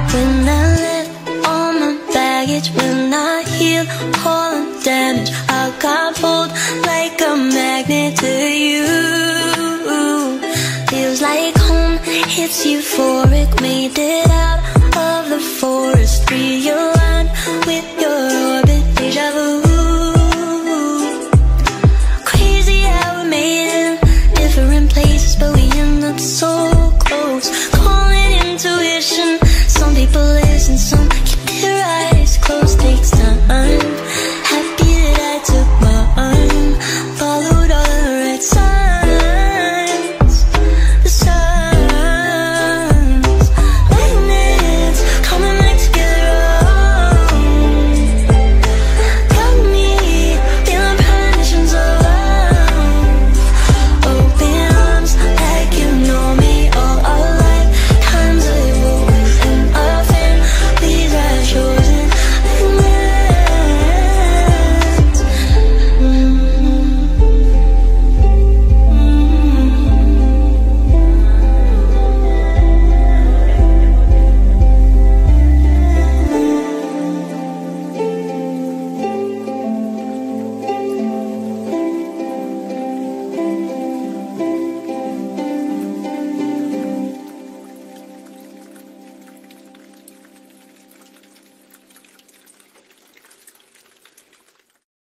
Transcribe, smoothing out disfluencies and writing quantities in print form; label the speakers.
Speaker 1: When I let all my baggage, when I heal all the damage, I got pulled like a magnet to you. Feels like home, it's euphoric. Made it out of the forest, realigned with your orbit, déjà vu. Crazy how we made it, different places, but we end up so